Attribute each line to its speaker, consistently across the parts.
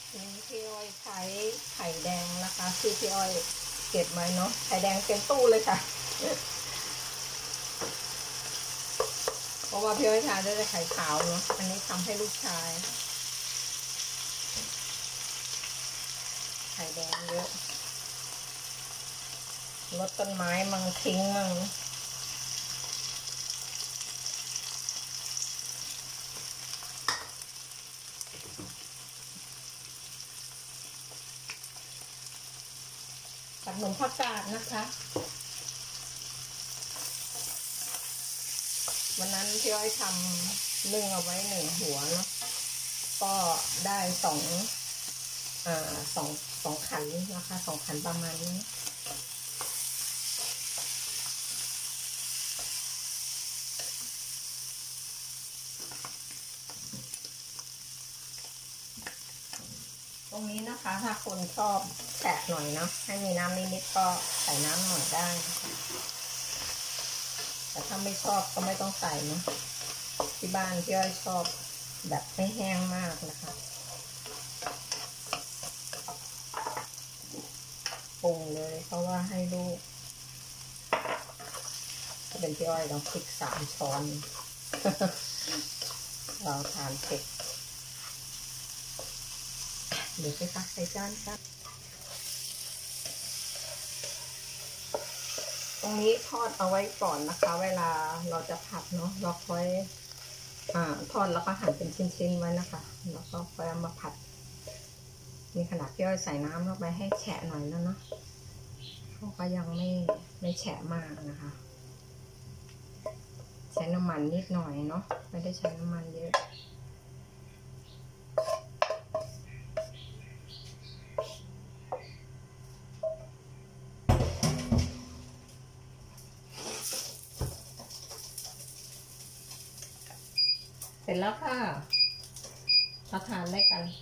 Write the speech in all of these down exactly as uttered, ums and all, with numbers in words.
Speaker 1: นี่พี่อ้อยใช้ไข่แดงนะคะที่พี่อ้อยเก็บไว้เนาะไข่แดงเต็มตู้เลยค่ะเพราะว่าพี่อ้อยทานได้แต่ไข่ขาวเนาะอันนี้ทำให้ลูกชายไข่แดงเยอะลดต้นไม้มั่งทิ้งมั่งผัดหมูผักกาดนะคะวันนั้นพี่อ้อยทำนึ่งเอาไว้หนึ่งหัวเนาะก็ได้สองอ่าสองสองขันนะคะสองขันประมาณนี้ตรงนี้นะคะถ้าคนชอบแฉะหน่อยเนาะให้มีน้ำนิดๆก็ใส่น้ำหน่อยได้แต่ถ้าไม่ชอบก็ไม่ต้องใส่นะที่บ้านพี่อ้อยชอบแบบไม่แห้งมากนะคะปรุงเลยเพราะว่าให้ลูกถ้าเป็นพี่อ้อยต้องพริกสามช้อนเราทานเผ็ดเดี๋ยวไปตักใส่จานครับตรงนี้ทอดเอาไว้ก่อนนะคะเวลาเราจะผัดเนาะเราค่อยอ่าทอดแล้วก็หั่นเป็นชิ้นๆไว้นะคะแล้วก็ค่อยเอามาผัดมีขนาดพี่อ้อยใส่น้ำลงไปให้แฉะหน่อยแล้วเนาะเขาก็ยังไม่ไม่แฉะมากนะคะใช้น้ำมันนิดหน่อยเนาะไม่ได้ใช้น้ำมันเยอะเสร็จแล้วค่ะมาทานได้กัน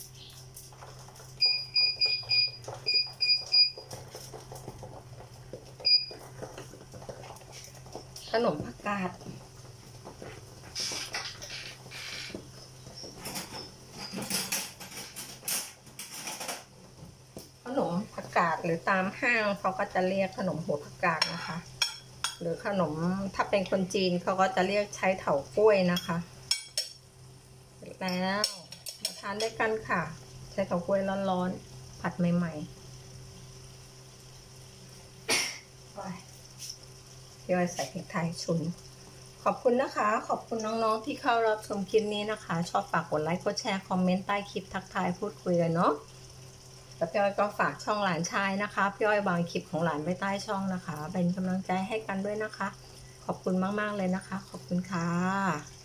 Speaker 1: ขนมผักกาดขนมผักกาดหรือตามห้างเขาก็จะเรียกขนมหัวผักกาดนะคะหรือขนมถ้าเป็นคนจีนเขาก็จะเรียกใช้เถากล้วยนะคะแล้วมาทานได้กันค่ะใช้เถากล้วยร้อนๆผัดใหม่ๆพี่อ้อยใส่พริกไทยฉุนขอบคุณนะคะขอบคุณน้องๆที่เข้ารับชมคลิปนี้นะคะชอบฝากกดไลค์กดแชร์คอมเมนต์ใต้คลิปทักทายพูดคุยกันเนาะแล้วพี่อ้อยก็ฝากช่องหลานชายนะคะพี่อ้อยวางคลิปของหลานไว้ใต้ช่องนะคะเป็นกำลังใจให้กันด้วยนะคะขอบคุณมากๆเลยนะคะขอบคุณค่ะ